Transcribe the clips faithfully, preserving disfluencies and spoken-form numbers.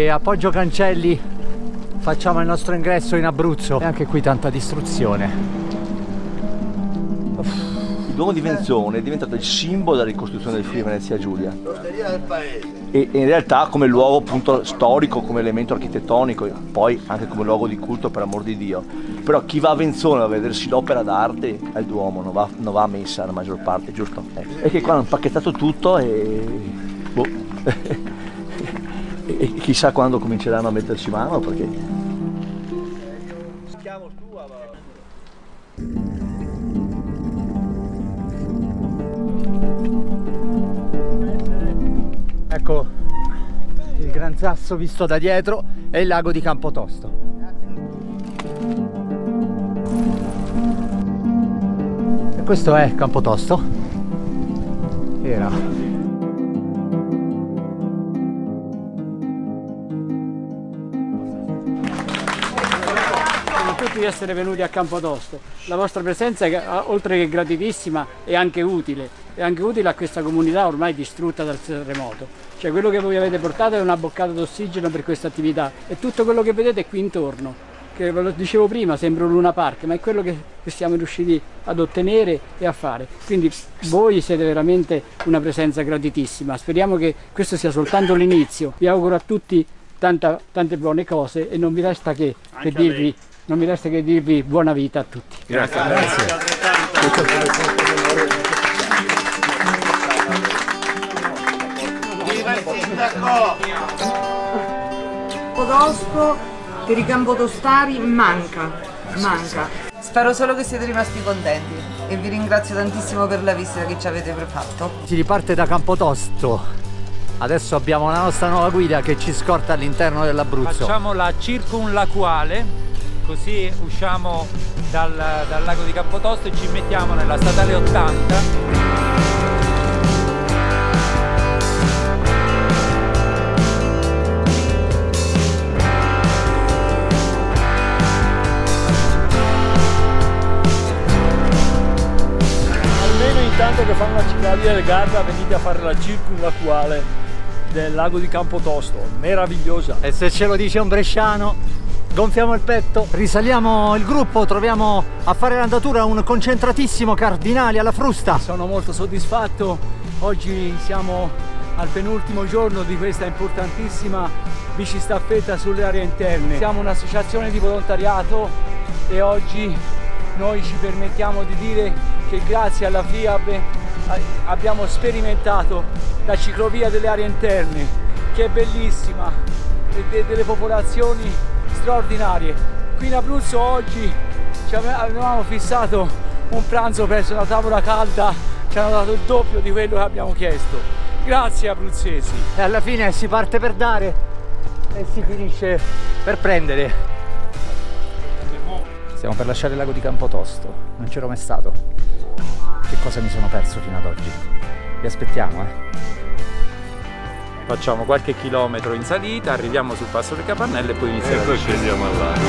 e a Poggio Cancelli facciamo il nostro ingresso in Abruzzo. E anche qui tanta distruzione. Il Duomo di Venzone è diventato il simbolo della ricostruzione del Friuli Venezia Giulia e in realtà come luogo appunto storico, come elemento architettonico, poi anche come luogo di culto, per amor di Dio. Però chi va a Venzone a vedersi l'opera d'arte è il Duomo, non va, non va a messa la maggior parte, giusto? Eh. E che qua hanno impacchettato tutto e... boh. E chissà quando cominceranno a metterci mano, perché... Ecco il Gran Sasso visto da dietro e il lago di Campotosto. E questo è Campotosto. Era. Di essere venuti a Campotosto. La vostra presenza è, oltre che gratitissima, è anche utile, è anche utile a questa comunità ormai distrutta dal terremoto. Cioè quello che voi avete portato è una boccata d'ossigeno per questa attività e tutto quello che vedete qui intorno, che ve lo dicevo prima, sembra un Luna Park, ma è quello che, che siamo riusciti ad ottenere e a fare. Quindi voi siete veramente una presenza gratitissima. Speriamo che questo sia soltanto l'inizio. Vi auguro a tutti tanta, tante buone cose e non vi resta che, che dirvi Non mi resta che dirvi buona vita a tutti. Grazie. Grazie. Viva il sindaco! Campotosto per i campotostari manca, manca. Spero solo che siete rimasti contenti e vi ringrazio tantissimo per la visita che ci avete fatto. Si riparte da Campotosto. Adesso abbiamo la nostra nuova guida che ci scorta all'interno dell'Abruzzo. Facciamo la circumlacuale. Così usciamo dal, dal lago di Campotosto e ci mettiamo nella statale ottanta. Almeno intanto che fanno la ciclovia del Garda venite a fare la circumlacuale del lago di Campotosto, meravigliosa. E se ce lo dice un bresciano, gonfiamo il petto, risaliamo il gruppo, troviamo a fare l'andatura un concentratissimo Cardinali alla frusta. Sono molto soddisfatto, oggi siamo al penultimo giorno di questa importantissima bicistaffetta sulle aree interne. Siamo un'associazione di volontariato e oggi noi ci permettiamo di dire che grazie alla F I A B abbiamo sperimentato la ciclovia delle aree interne, che è bellissima, e delle popolazioni straordinarie. Qui in Abruzzo oggi ci avevamo fissato un pranzo presso una tavola calda, ci hanno dato il doppio di quello che abbiamo chiesto. Grazie abruzzesi. E alla fine si parte per dare e si finisce per prendere. Stiamo per lasciare il lago di Campotosto, non c'ero mai stato. Che cosa mi sono perso fino ad oggi? Vi aspettiamo, eh. Facciamo qualche chilometro in salita, arriviamo sul passo delle Capannelle e poi iniziamo. E poi scendiamo al lago.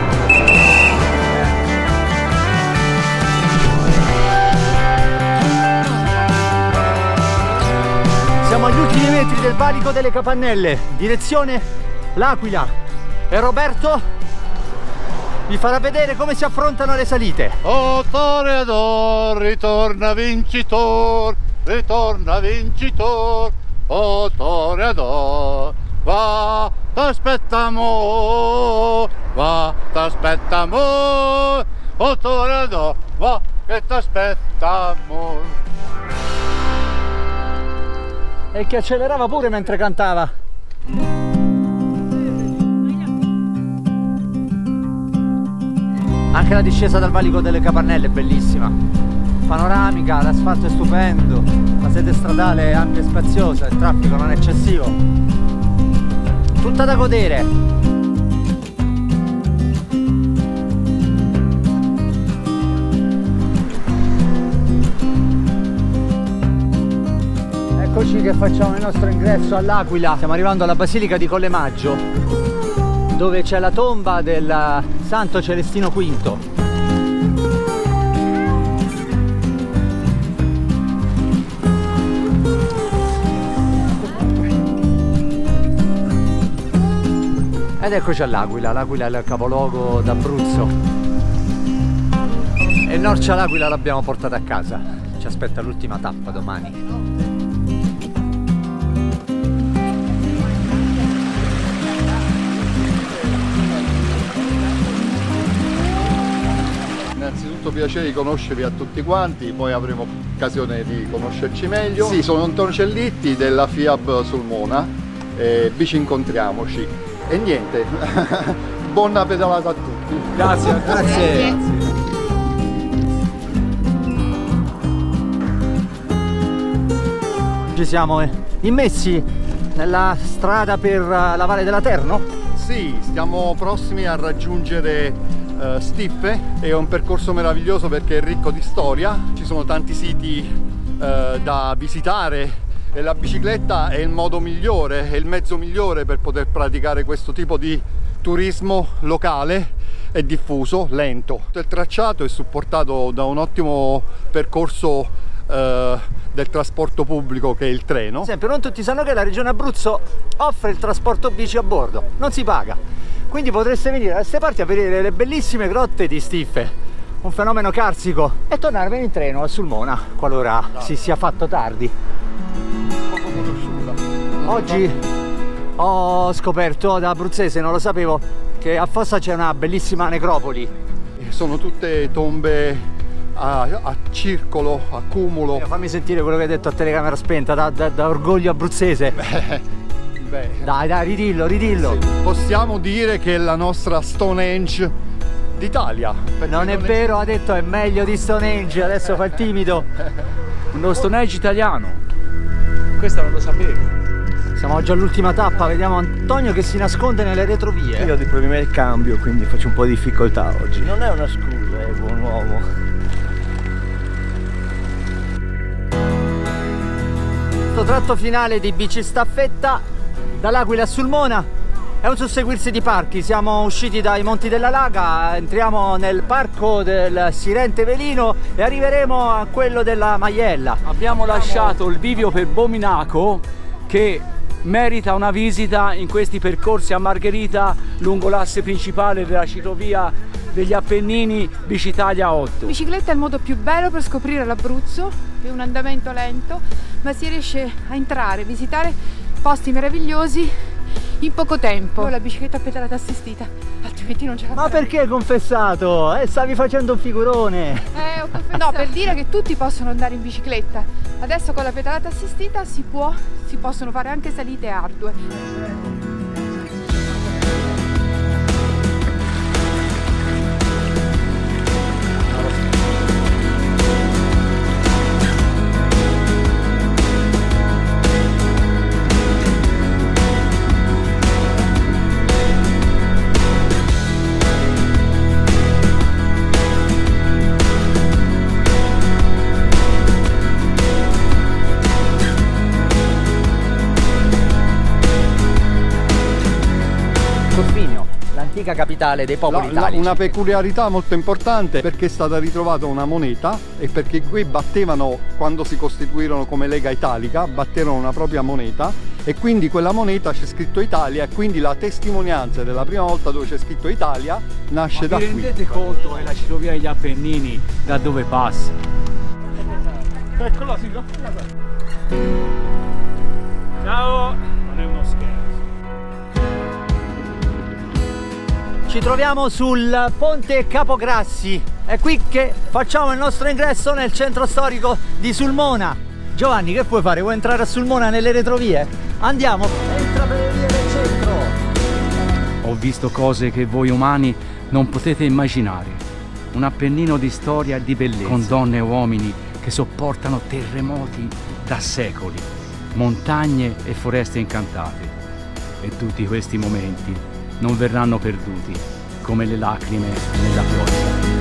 Siamo agli ultimi metri del valico delle Capannelle, direzione L'Aquila. E Roberto vi farà vedere come si affrontano le salite. Oh toreador, ritorna vincitor, ritorna vincitor. Oh toreador, va, t'aspettamo, va, t'aspettamo. Oh toreador, va, che t'aspettamo. E che accelerava pure mentre cantava. Anche la discesa dal valico delle Capannelle è bellissima, panoramica, l'asfalto è stupendo, la sede stradale è anche spaziosa, il traffico non è eccessivo, tutta da godere. Eccoci che facciamo il nostro ingresso all'Aquila, stiamo arrivando alla Basilica di Colle Maggio, dove c'è la tomba del Santo Celestino quinto. Ed eccoci all'Aquila, l'Aquila è il capoluogo d'Abruzzo. E Norcia l'Aquila l'abbiamo portata a casa. Ci aspetta l'ultima tappa domani. Innanzitutto piacere di conoscervi a tutti quanti, poi avremo occasione di conoscerci meglio. Sì, sono Antonio Cellitti della FIAB Sulmona, eh, bici incontriamoci. E niente, buona pedalata a tutti. Grazie, grazie. Ci siamo immessi nella strada per la Valle della Terno? Sì, stiamo prossimi a raggiungere Uh, Stiffe. È un percorso meraviglioso perché è ricco di storia, ci sono tanti siti uh, da visitare e la bicicletta è il modo migliore, è il mezzo migliore per poter praticare questo tipo di turismo locale e diffuso, lento. Il tracciato è supportato da un ottimo percorso uh, del trasporto pubblico che è il treno. Ad esempio, non tutti sanno che la regione Abruzzo offre il trasporto bici a bordo, non si paga. Quindi potreste venire da queste parti a vedere le bellissime grotte di Stiffe, un fenomeno carsico, e tornarvene in treno a Sulmona, qualora no. si sia fatto tardi. Poco conosciuta. Oggi ho scoperto da abruzzese, non lo sapevo, che a Fossa c'è una bellissima necropoli. Sono tutte tombe a, a circolo, a cumulo. Fammi sentire quello che hai detto a telecamera spenta, da, da, da orgoglio abruzzese. Beh. Beh, dai dai ridillo, ridillo. Sì, possiamo dire che è la nostra Stonehenge d'Italia. Non è vero, ha detto è meglio di Stonehenge, adesso fa il timido. Uno Stonehenge italiano, questo non lo sapevo. Siamo oggi all'ultima tappa, vediamo Antonio che si nasconde nelle retrovie. Io ho dei problemi al cambio, quindi faccio un po' di difficoltà oggi. Non è una scusa, è buon uomo. Questo tratto finale di bici staffetta dall'Aquila a Sulmona è un susseguirsi di parchi. Siamo usciti dai Monti della Laga, entriamo nel parco del Sirente Velino e arriveremo a quello della Maiella. Abbiamo lasciato il bivio per Bominaco, che merita una visita in questi percorsi a Margherita lungo l'asse principale della ciclovia degli Appennini Bicitalia otto. Bicicletta è il modo più bello per scoprire l'Abruzzo, è un andamento lento, ma si riesce a entrare, visitare posti meravigliosi in poco tempo. La bicicletta a pedalata assistita, altrimenti non ce la Ma farei. perché hai confessato? Eh, stavi facendo un figurone. Eh, ho confessato. No, per dire che tutti possono andare in bicicletta. Adesso con la pedalata assistita si può, si possono fare anche salite ardue. L'antica capitale dei popoli la, italici. Una peculiarità molto importante perché è stata ritrovata una moneta e perché qui battevano, quando si costituirono come Lega Italica, batterono una propria moneta e quindi quella moneta c'è scritto Italia e quindi la testimonianza della prima volta dove c'è scritto Italia nasce da qui. Ma vi rendete conto è la ciclovia degli Appennini da dove passa? Eccola, sì, ciao! Non è uno scherzo. Ci troviamo sul ponte Capograssi, è qui che facciamo il nostro ingresso nel centro storico di Sulmona. Giovanni, che puoi fare? Vuoi entrare a Sulmona nelle retrovie? Andiamo, entra per le vie del centro. Ho visto cose che voi umani non potete immaginare. Un Appennino di storia e di bellezza, con donne e uomini che sopportano terremoti da secoli, montagne e foreste incantate. E tutti questi momenti non verranno perduti come le lacrime nella pioggia.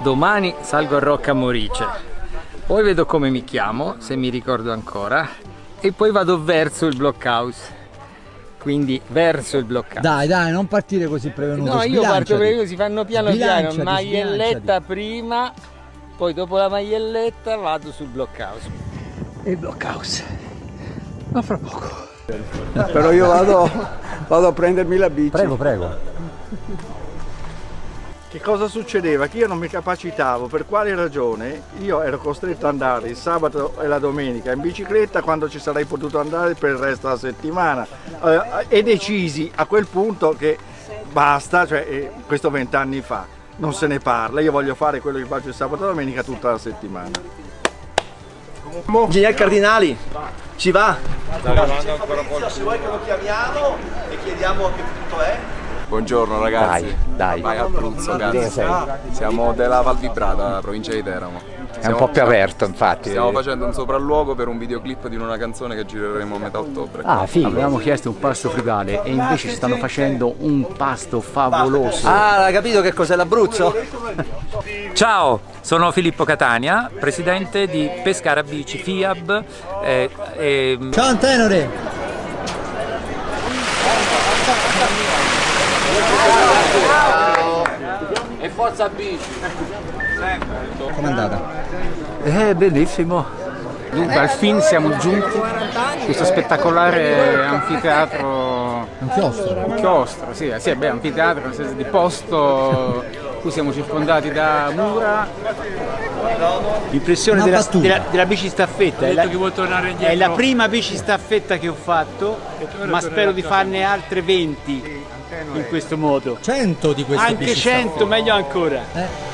domani salgo a Rocca Morice, poi vedo come mi chiamo, se mi ricordo ancora, e poi vado verso il blockhouse. Quindi verso il blockhouse. Dai, dai, non partire così prevenuto. No, io parto perché si fanno piano piano, Sbilanciati, maielletta sbilanciati. prima, poi dopo la maielletta vado sul blockhouse. E il blockhouse. Ma fra poco. Però io vado, vado a prendermi la bici. Prego, prego. Che cosa succedeva? Che io non mi capacitavo, per quale ragione io ero costretto ad andare il sabato e la domenica in bicicletta quando ci sarei potuto andare per il resto della settimana, eh, e decisi a quel punto che basta, cioè eh, questo vent'anni fa, non se ne parla, io voglio fare quello che faccio il sabato e la domenica tutta la settimana. Ingegnere Cardinali, ci va? Sta arrivando ancora qualcuno. Se vuoi che lo chiamiamo e chiediamo che punto è. Buongiorno ragazzi. Dai, dai. Vai Abruzzo, cazzo. Siamo della Val Vibrata, provincia di Teramo. È un po' più aperto, infatti. Stiamo facendo un sopralluogo per un videoclip di una canzone che gireremo a metà ottobre. Ah, figo. Avevamo chiesto un pasto frugale e invece ci stanno facendo un pasto favoloso. Ah, hai capito che cos'è l'Abruzzo? Ciao, sono Filippo Catania, presidente di Pescara Bici F I A B. Eh, eh, Ciao Antenore! E forza bici! Com'è andata? Eh, benissimo. Dunque, al fin siamo giunti a questo spettacolare anfiteatro. Un chiostro? Un chiostro, sì, sì, beh, anfiteatro, nel senso di posto. Qui siamo circondati da mura. L'impressione della, della, della bici staffetta, è la, che vuol tornare indietro. è la prima bici staffetta che ho fatto, ma spero di farne altre venti in questo modo. cento di queste Anche bici cento, staffette. meglio ancora. Eh?